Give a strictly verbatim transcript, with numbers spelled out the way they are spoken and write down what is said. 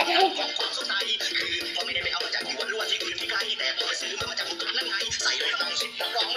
ของความสดใสคือพอไม่ได้ไปเอามาจากที่วันรั่วที่อื่นที่ไกลแต่พอไปซื้อมามาจากอุตรนั่นไงใส่เลยต้องชิดรับรอง